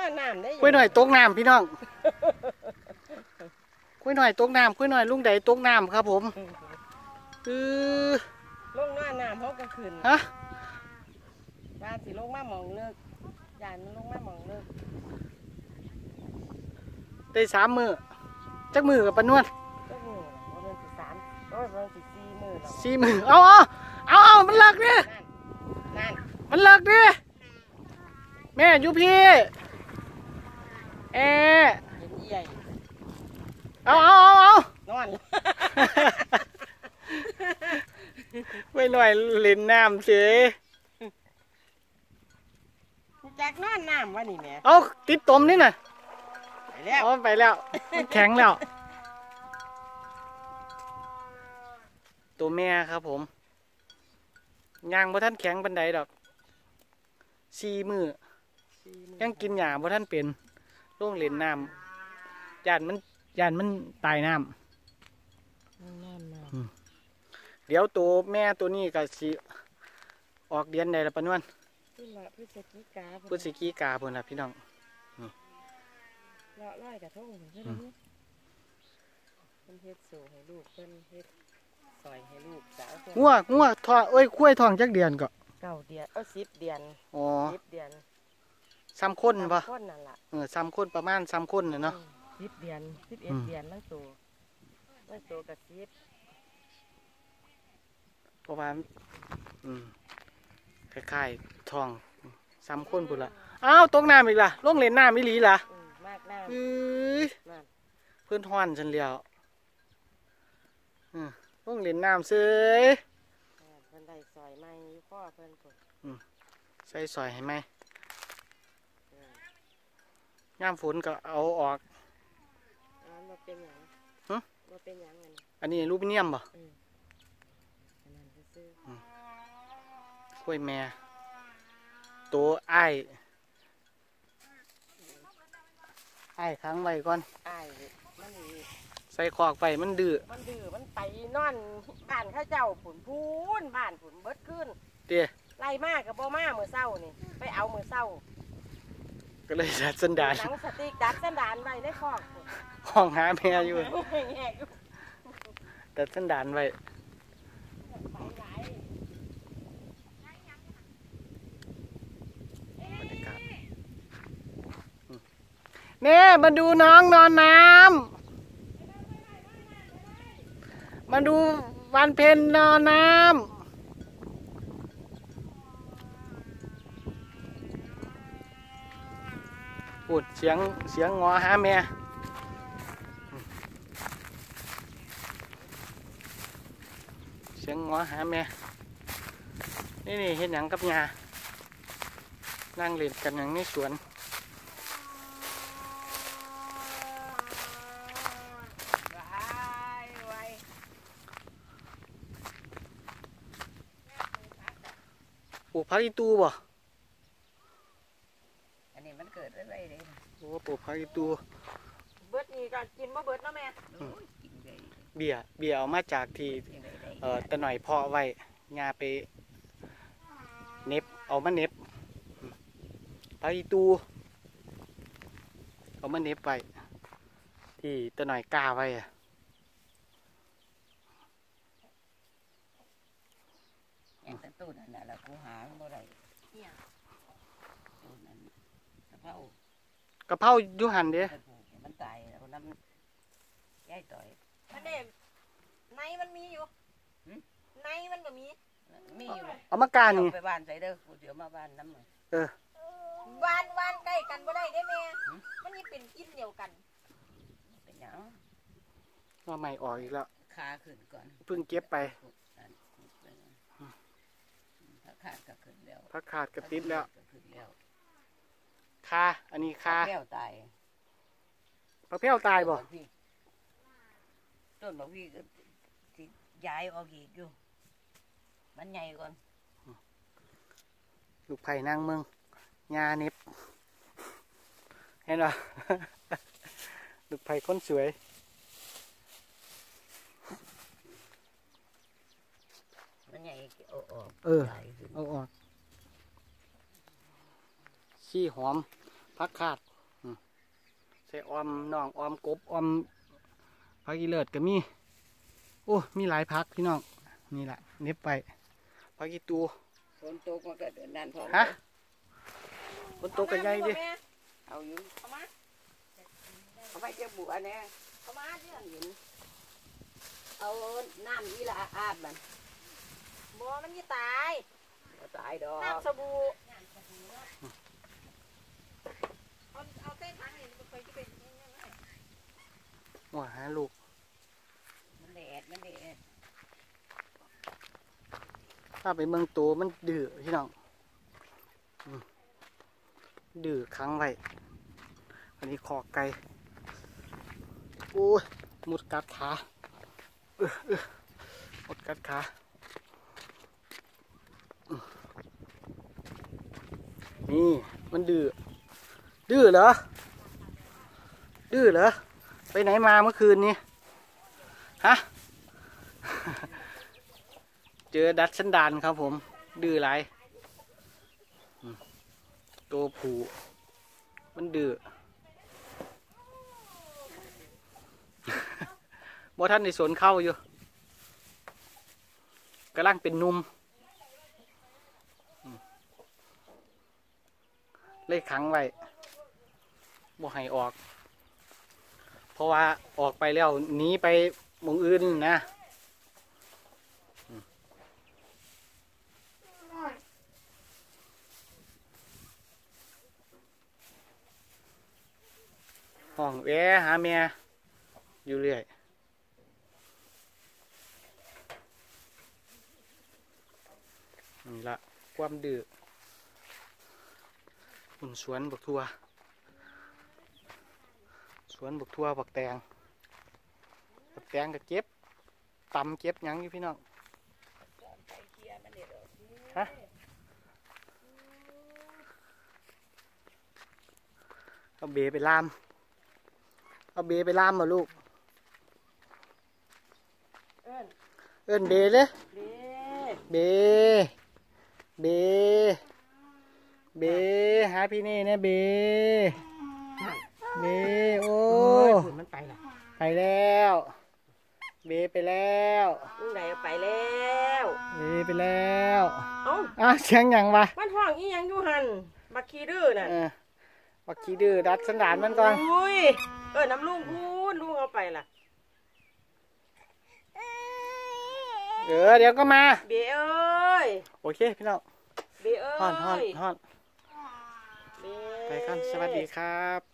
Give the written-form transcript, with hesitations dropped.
อน้ำได้กล้วยหน่อยตกน้ำพี่น้องกล้วยหน่อยตกน้ำกล้วยหน่อยลุงใดตกน้ำครับผมลงน้ำเขาก็ขึ้นฮะบ้านสิลงมาหมองเลิกยานมันลงมาหมองเลิกได้3 มื้อจักมื้อกับปานวลก็มือว่ามันสิ3โอ้ยมันสิ4 มื้อแล้ว 4 มื้อเอามันเลิกดินั่นมันเลิกดิแม่อยู่พี่เห็นใหญ่เอานอนไม่หน่อยเล่นน้ำเสียแจกนอนน้ำวะนี่แม่เอาติดตมนี่น่ะไปแล้วไปแล้วแข็งแล้วตัวแม่ครับผมย่างบ่ท่านแข็งบันไดดอก4 มื้อยังกินหญ้าบ่ท่านเป็นลงเล่นน้ำย่านมันตายน้ำเดี๋ยวตัวแม่ตัวนี้ก็สิออกเดือนใดละปานวลพฤศจิกาพุ่นล่ะพี่น้องร้อยกระทงเพิ่นเฮ็ดโซ่ให้ลูกเพิ่นเฮ็ดซอยให้ลูกสาวงัวทอคุ้ยทองจักเดือนก็ 9 เดือน10 เดือนอ๋อ 10 เดือนซ้ำคนป่ะคนนั่นล่ะซ้ำคนประมาณซ้ำคนเนาะ 10 เดือน11 เดือนแล้วโตกับ10 ประมาณคล้ายๆทองซ้ำคนพุ่นละอ้าวตกน้ำอีกล่ะลงเล่นน้ำอีหลีล่ะมากน้ำเพื่อนฮ้อนฉันเลี้ยวลงเล่นน้ำเสยเพิ่นได้ซอยไม้อยู่พ่อเพิ่นพุ่นใส่ซอยให้ไหมย่ามฝนก็เอาออกบ่เป็นหยังบ่เป็นหยังอันนี้อลูมิเนียมป่ะกล้วยแม่ตัวไอ้ค้างไว้ก่อนใส่ขอกไว้มันดื้อมันไปนอนบ้านข้าเจ้าผุนบ้านผุนเบิดขึ้นเตี้ยไล่มากกับบ่มาเมื่อเช้านี่ไปเอาเมื่อเช้าก็เลยดัดสันดานหนังสติ๊กดัดสันดานไว้ในคอกห้องหาแม่อยู่ดัดสันดานไว้เนี่ยมาดูน้องนอนน้ำมาดูวันเพ็ญนอนน้ำพูดเสียงงอหาแม่เสียงงอหาแม่นี่เห็นหยังกับยานั่งเล่นกันอย่างในสวนปลูกผักอีตูบ่อันนี้มันเกิดอะไรเลยโอ้ปลูกผักอีตูเบิดนี่ก็กินบ่เบิดเนาะแม่เบี้ยเอามาจากที่ตะหน่อยเพาะไว้ยาไปเน็บเอามาเน็บผักอีตูเอามาเน็บไว้ที่ตะหน่อยกล้าไว้ตู้นั่นแหละกูหาบ่ได้ตู้นั่นกะเพราอยู่หันเด้มันตายแล้วน้ำแย่ต่อยมันเด็ในมันมีอยู่ในมันก็มีอยู่เอามากานี่ไปบ้านใส่เด้อเดี๋ยวมาบ้านน้ำหน่อยบ้านใกล้กันบ่ได้แม่มันนี่เป็นกินเดียวกันเป็นหยังว่าใหม่ออกอีกแล้วขาขึ้นก่อนเพิ่งเก็บไปขาดกับขึ้นแล้วพักขาดกับติดแล้วคาอันนี้คาแพ้วตายปลาแพ้วตายบ่ต้นบอกพี่ก็ย้ายออกอีกอยู่มันใหญ่ก่อนลูกไผ่นางเมืองงาเน็บเห็นป่ะลูกไผ่คนสวยมันใหญ่เอาออกเอาออกขี้หอมพักขาดส่ออมน้องออมกบออมผักอีเลิศก็มีโอ้มีหลายผักพี่น้องนี่แหละเน็บไปผักอีตูฝนตกมันก็เดินนั่นพอฮะฝนตกกันใหญ่ดิเอาอยู่เอาไปเจ้าบัวเนี่ยเอามาเดี๋ยวเห็นเอาน้ำนี่ละอาบมันบัวมันยี่ตายตายดอกน้ำสบู่เอาเส้นทางนี้มันเคยจะเป็นยังไงว่าหาลูกมันแดดถ้าไปเมืองตัวมันดื้อพี่น้องดื้อค้างไว้อันนี้คอไก่โอ้ยมุดกัดขามุดกัดขานี่มันดื้อเหรอไปไหนมาเมื่อคืนนี้ฮะ เจอดัดสันดานครับผมดื้อไรตัวผูมันดื้อ บ่ท่านในสวนเข้าอยู่กำลังเป็นนุ่มเลยขังไว้บ่ให้ออกเพราะว่าออกไปแล้วหนีไปหมู่อื่นนะห้องแวหาแม่อยู่เรื่อยนี่ละความดื้ออุ่นสวนบักทั่วบักแตงก็เจ็บตำเจ็บยังอยู่พี่น้องฮะเอาเบไปล่ามมาลูกเอิ้นเบเลยเบหาพี่นี่นะเบโอ้มันไปละไปแล้วเบไปแล้วลุงไหนไปแล้วเบไปแล้วเอ้าเสียงหยังวะมันห้องอีหยังอยู่หันบักขี้ดื้อน่ะบักขี้ดื้อดัดสันดานมันก่อนอุ้ยน้ำลุงพูนลุงเอาไปล่ะเดี๋ยวก็มาเบเอ้ยโอเคพี่น้องเบเอ้ยฮอนไปกันสวัสดีครับ